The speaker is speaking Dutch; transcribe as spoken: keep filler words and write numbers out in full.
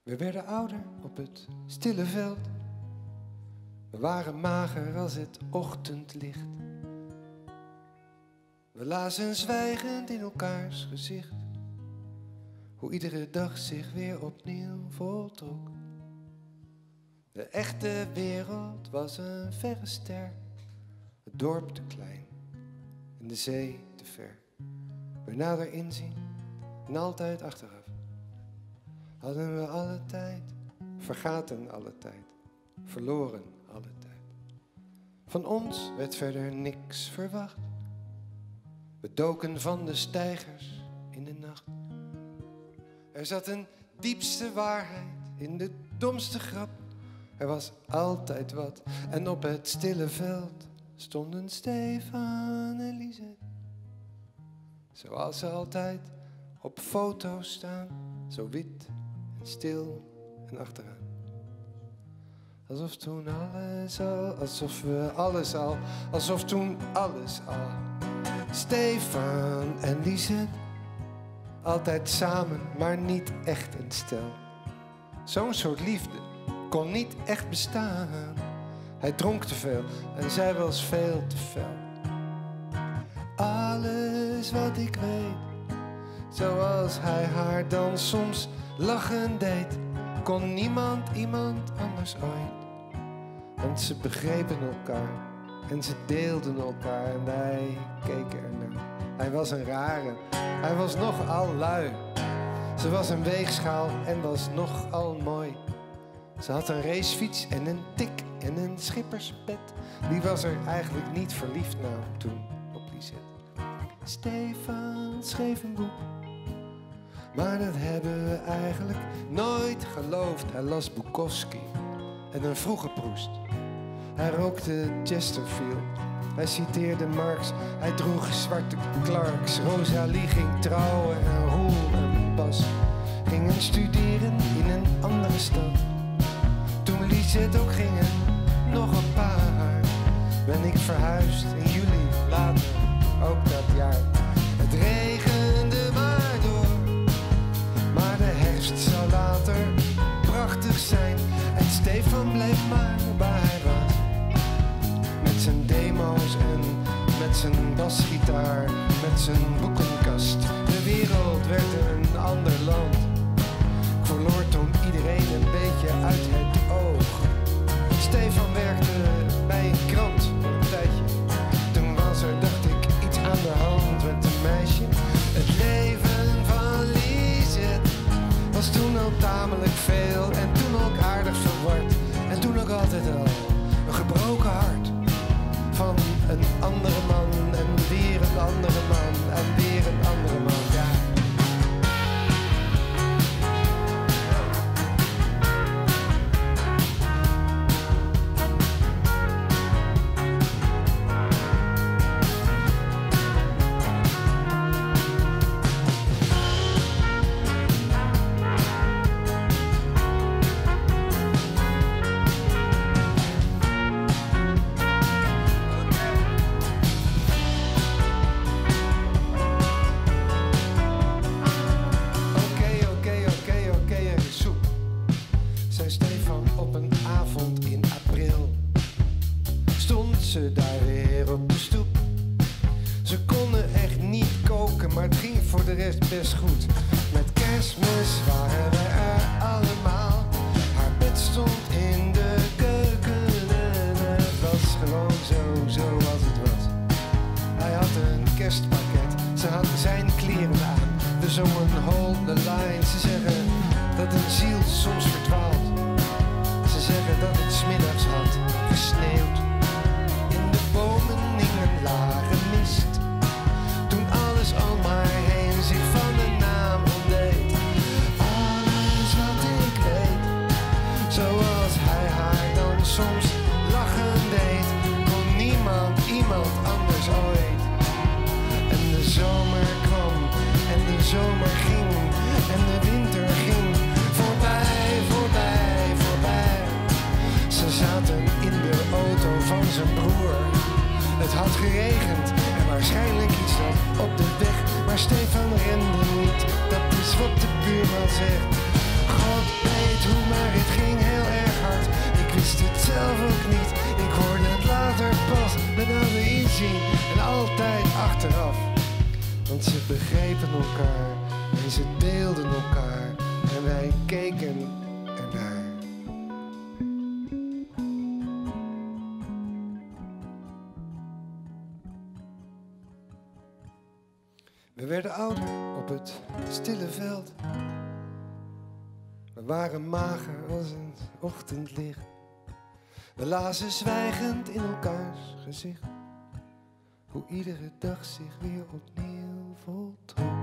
We werden ouder op het stille veld. We waren mager als het ochtendlicht. We lazen zwijgend in elkaars gezicht, hoe iedere dag zich weer opnieuw voltrok. De echte wereld was een verre ster, het dorp te klein en de zee te ver. We nader inzien en altijd achteraf. Hadden we alle tijd, vergaten alle tijd, verloren alle tijd. Van ons werd verder niks verwacht. We doken van de steigers in de nacht. Er zat een diepste waarheid in de domste grap. Er was altijd wat. En op het stille veld stonden Stefan en Lisette. Zoals ze altijd op foto's staan. Zo wit en stil en achteraan. Alsof toen alles al, alsof we alles al, alsof toen alles al. Stefan en Lisette, altijd samen, maar niet echt een stel. Zo'n soort liefde kon niet echt bestaan. Hij dronk te veel en zij was veel te fel. Alles wat ik weet, zoals hij haar dan soms lachen deed, kon niemand iemand anders ooit. Want ze begrepen elkaar en ze deelden elkaar en wij keken ernaar. Hij was een rare, hij was nogal lui. Ze was een weegschaal en was nogal mooi. Ze had een racefiets en een tik en een schipperspet. Die was er eigenlijk niet verliefd nou toen op Lisette. Stefan schreef een boek, maar dat hebben we eigenlijk nooit geloofd. Hij las Bukowski en een vroege Proest. Hij rookte Chesterfield, hij citeerde Marx. Hij droeg zwarte Clarks. Rosalie ging trouwen en Roel en Bas gingen studeren in een andere stad. Toen Lisette ook gingen, nog een paar, ben ik verhuisd in juli, later ook dat jaar. Het regende maar door, maar de herfst zou later prachtig zijn. En Stefan bleef maar waar hij was, met zijn demo's en met zijn basgitaar, met zijn boekenkast. De wereld werd een ander land. Ik verloor toen iedereen een beetje uit het oog. Stefan werkte bij een krant voor een tijdje. Toen was er, dacht ik, iets aan de hand met een meisje. Het leven van Lisette was toen al tamelijk veel en toen ook aardig verward. En toen ook altijd al een gebroken hart van een andere man en weer een andere man en weer een andere man. Ja. Best goed. Met Kerstmis waren we er allemaal. Haar bed stond in de keuken en het was gewoon zo, zo als het was. Hij had een kerstpakket, ze had zijn kleren aan. We zongen Hold the Line. Ze zeggen dat een ziel soms verdwaalt. Ze zeggen dat het 's middags had gesneeuwd. In de bomen hing een lage mist. Toen alles al maar heen zich van de naam ontdeed. Alles wat ik weet, zoals hij haar dan soms lachen deed, kon niemand iemand anders ooit. En de zomer kwam en de zomer ging en de winter ging voorbij, voorbij, voorbij. Ze zaten in de auto van zijn broer. Het had geregend en waarschijnlijk iets zat op de weg. Maar Stefan rende niet, dat is wat de buurman zegt. God weet achteraf. Want ze begrepen elkaar en ze deelden elkaar en wij keken ernaar. We werden ouder op het stille veld. We waren mager als een ochtendlicht. We lazen zwijgend in elkaars gezicht hoe iedere dag zich weer opnieuw voltrok.